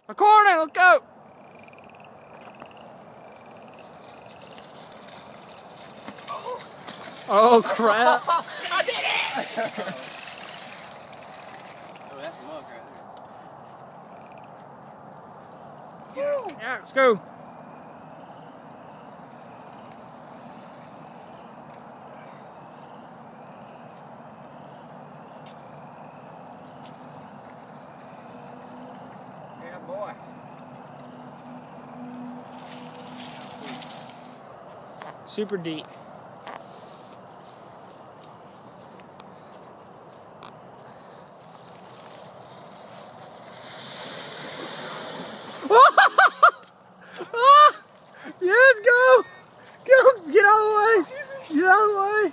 Recording, let's go! Oh crap! I did it! Oh, that's a mug right there. Yeah, let's go. Yeah, boy. Super deep. Yes, go! Go! Get out of the way! Get out of the way!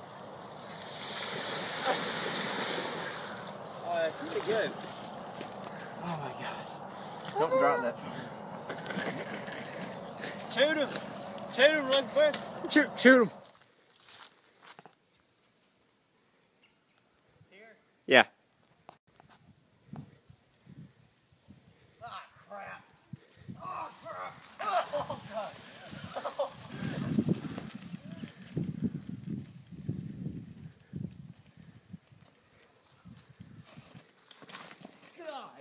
Oh, that's pretty good. Oh my gosh. Don't drop that. Shoot him! Shoot him, run first. Shoot him! Here. Yeah. Ah, crap. Oh, crap. Oh, God. God.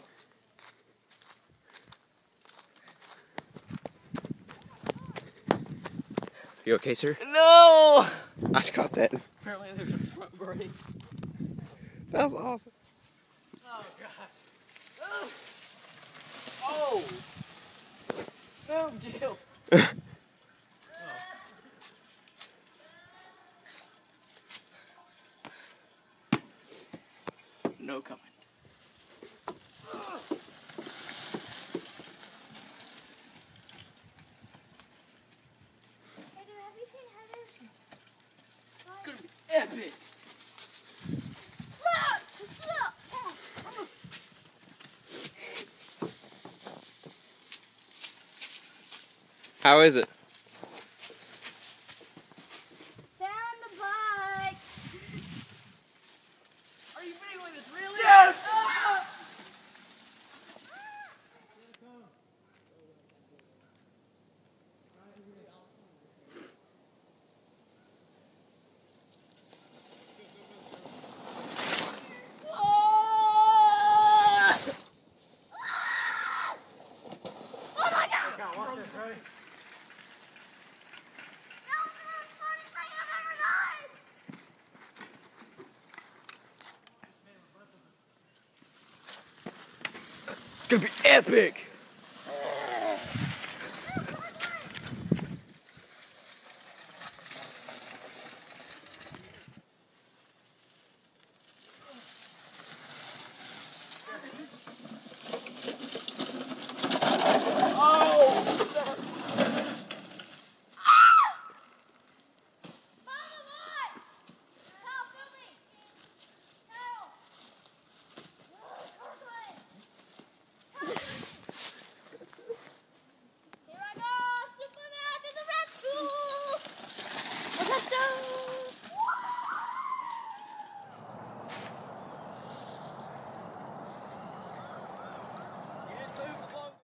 You okay, sir? No! I just caught that. Apparently there's a front brake. That was awesome. Oh, gosh. Oh! Oh, Jill. No comment. It's gonna be epic. How is it? Found the bike. Are you videoing this really? Yes! It's gonna be epic!